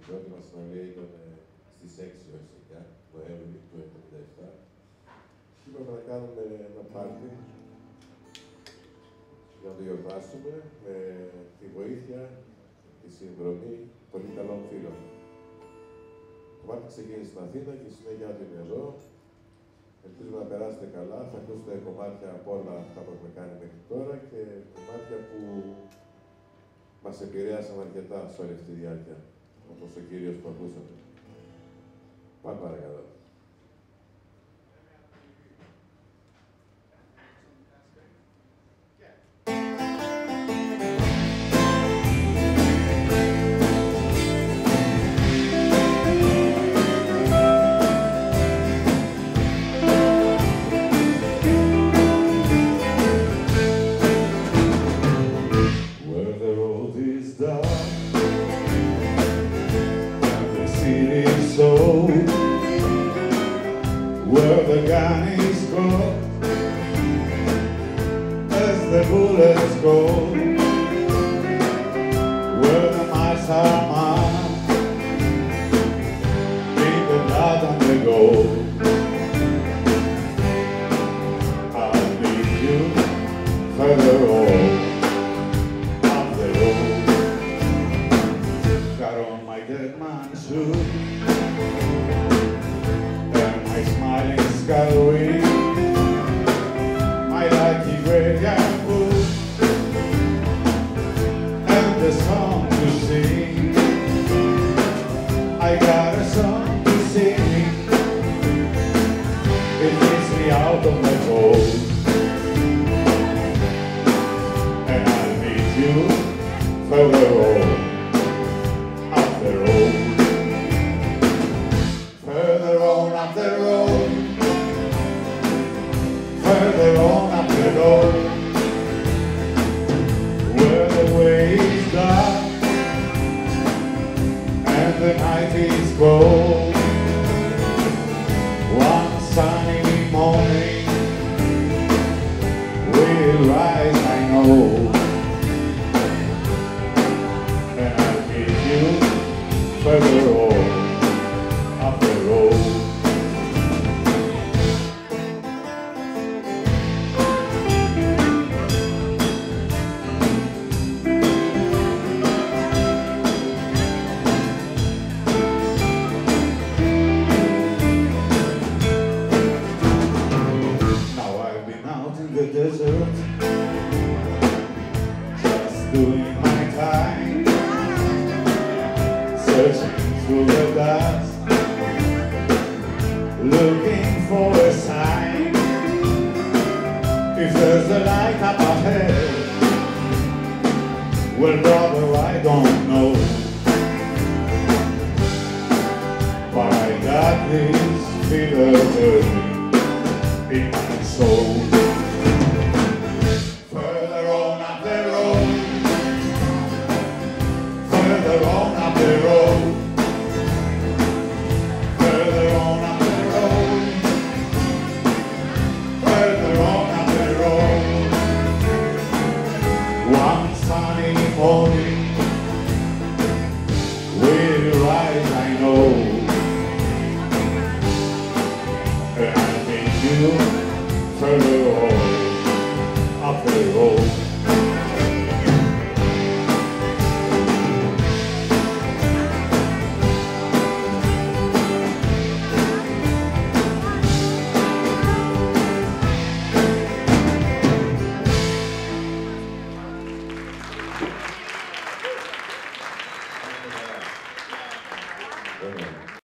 πρώτη μας συναυλία ήταν στις 6 έως 9 Νοέμβρη του 1977. Και είπαμε να κάνουμε ένα πάρτι για να το γιορτάσουμε με τη βοήθεια, τη συνδρομή πολύ καλών φίλων. Το πάρτι ξεκίνησε στην Αθήνα και η συνέχεια του είναι εδώ. Ελπίζουμε να περάσετε καλά. Θα ακούσετε κομμάτια από όλα αυτά που έχουμε κάνει μέχρι τώρα και κομμάτια που μας επηρέασαν αρκετά σε όλη αυτή τη διάρκεια, όπως ο κύριος που ακούσατε. Πάμε παρακαλώ. Where the gun is cold, as the bullets go, where the miles are marked in the blood and the gold. I'll lead you further on up the road. Got on my dead man's suit, Gallery, my lucky graveyard food, and the song to sing. I got a song to sing. It takes me out of my cold, and I'll meet you further on up the road. Further on up the road. Further on up the road, where the way is dark and the night is cold. One sunny morning we'll rise, I know, and I'll meet you further on up the road. The desert, just doing my time, searching through the dust, looking for a sign. If there's a light up ahead, well, brother, I don't know, but I got this fever burning in my soul. Further on up the road, further on up the road, further on up the road, further on up the road. One sunny morning we'll rise, I know.